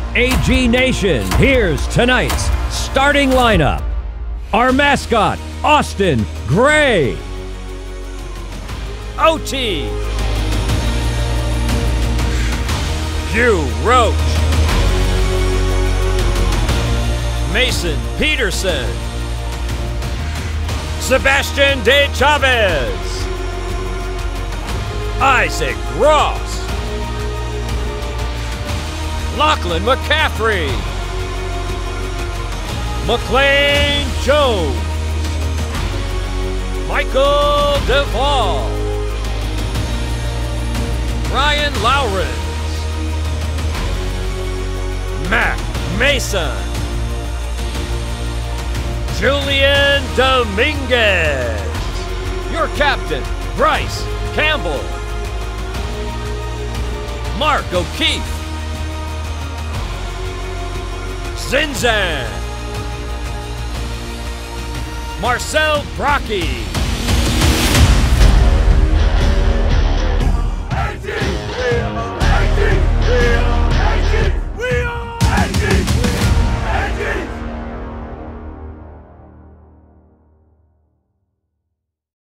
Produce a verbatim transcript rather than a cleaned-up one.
A G Nation, here's tonight's starting lineup. Our mascot, Austin Gray. O T. Hugh Roach. Mason Peterson. Sebastian De Chavez. Isaac Ross. Lachlan McCaffrey. McLean Jones. Michael Duvall. Ryan Lawrence. Mac Mason. Julian Dominguez. Your captain, Bryce Campbell. Mark O'Keefe. Zinzan. Marcel Brocky.